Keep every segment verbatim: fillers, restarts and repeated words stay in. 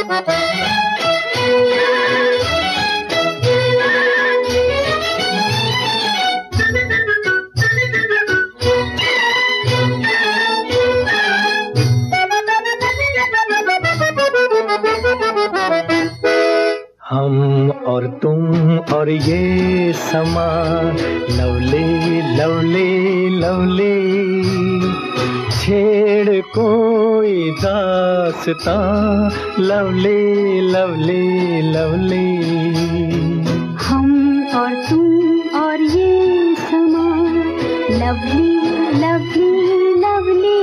हम और तुम और ये समा, लवली लवली लवली, छेड़ कोई दास्तां, लवली लवली लवली। हम और तुम और ये समा, लवली लवली लवली,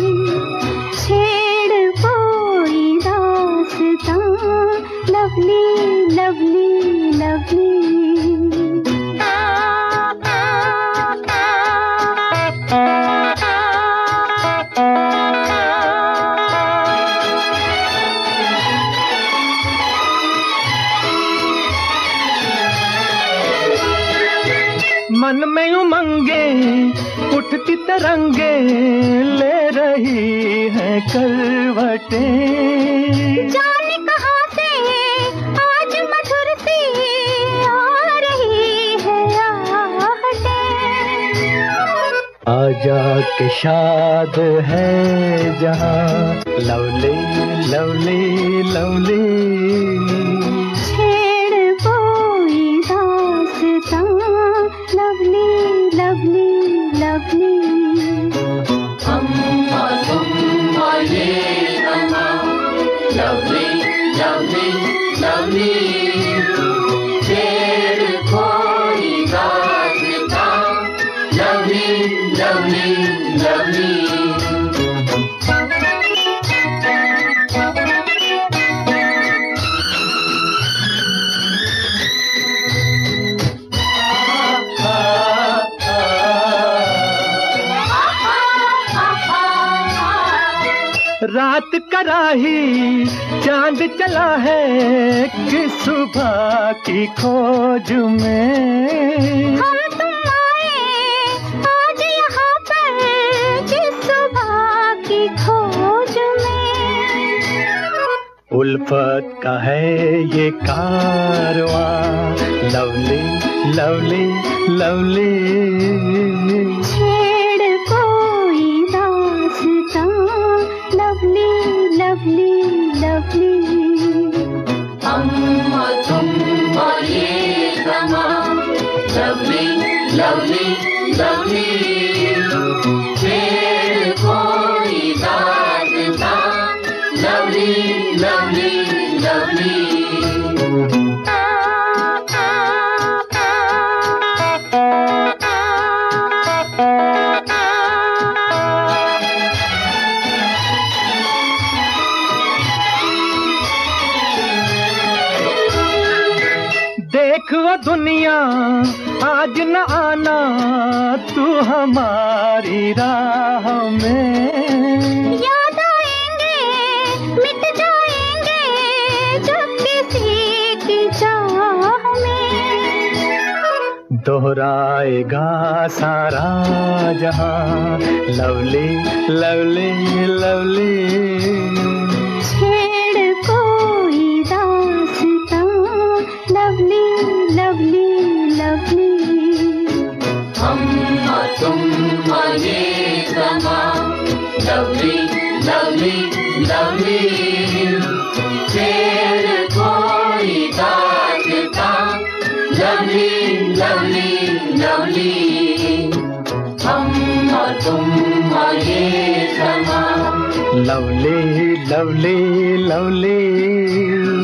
छेड़ कोई दास्तां, लवली लवली लवली। मन में उमंगे उठती तरंगे, ले रही है करवटें, जाने कहाँ से आज मधुर सी आ रही है आहटें। आजा के शाद है जहाँ, लवली लवली लवली, छेड़ कोई दास्तां, लवली लवली लवली। हम और तुम और ये समा, लवली लवली लवली, छेड़ कोई दास्तां, लवली लवली लवली। रात कराही चांद चला है कि सुबह की खोज में, हम तुम आए आज यहाँ पर जिस सुबह की खोज में। उल्फत का है ये कारवां, लवली लवली लवली, छेड़ कोई दास्तां, लवली लवली लवली। हम और तुम और ये समा, लवली लवली लवली, छेड़ कोई दास्तां, लवली लवली लवली। देख वो दुनिया आज न आना तू हमारी राह में, याद आएंगे मिट जाएंगे जब किसी की चाह में। दोहराएगा सारा जहां, लवली लवली लवली, छेड़ कोई दास्तां, लवली लवली लवली। हम और तुम और ये समा, लवली लवली लवली, छेड़ कोई दास्तां, लवली लवली लवली। हम और तुम और ये समा, लवली लवली लवली।